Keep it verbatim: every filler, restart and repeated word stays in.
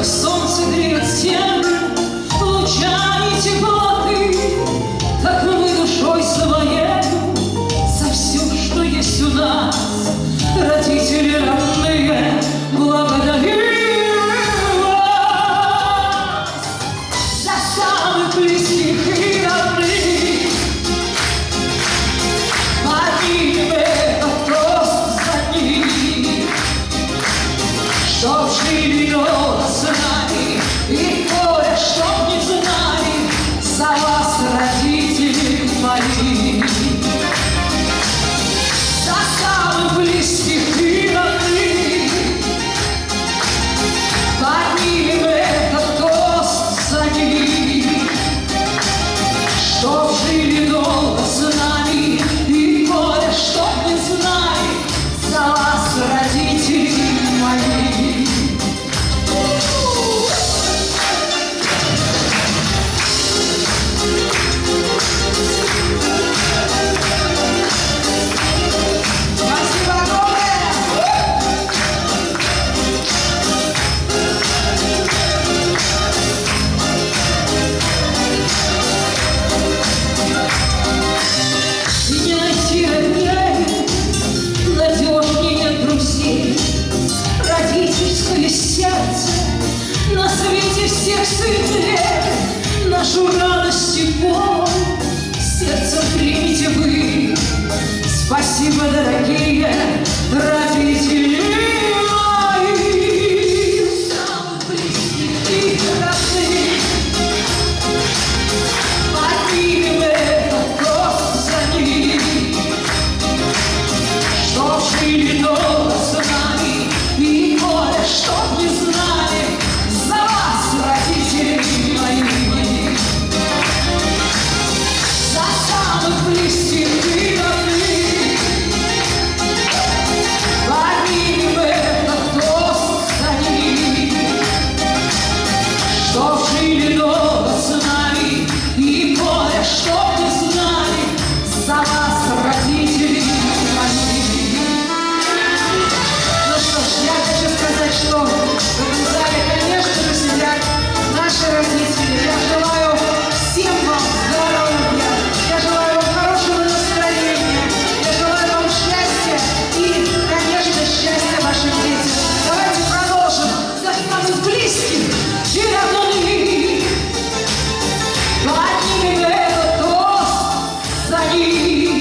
как солнце греет землю лучами теплоты, так мы душой своей за все, что есть у нас, родители родные, благодарим вас за самых близких и родных. Поднимем этот тост за них, чтоб жили долго с нами и горе, чтоб не знали, за вас, родители мои. За самых близких и родных поднимем этот тост за них, чтоб жили долго с нами и горе, чтоб не знали, за вас, родители мои. На свете всех светлее, нашу радость и боль сердцем примите вы. Спасибо, дорогие родители мои. Самых близких и родных поднимем этот тост за них, чтоб жили долго с нами и горе, чтоб не знали, за вас, родители мои. За самых близких и родных поднимем этот тост за них, чтоб жили долго с нами и горе, чтоб не знали, за вас, родители мои. Ну что ж, я хочу сказать, что в этом зале, конечно же, сидят наши родители. Я желаю всем вам здоровья, я желаю вам хорошего настроения, я желаю вам счастья и, конечно, счастья вашим детям. Давайте продолжим. За самых близких и родных поднимем этот тост за них.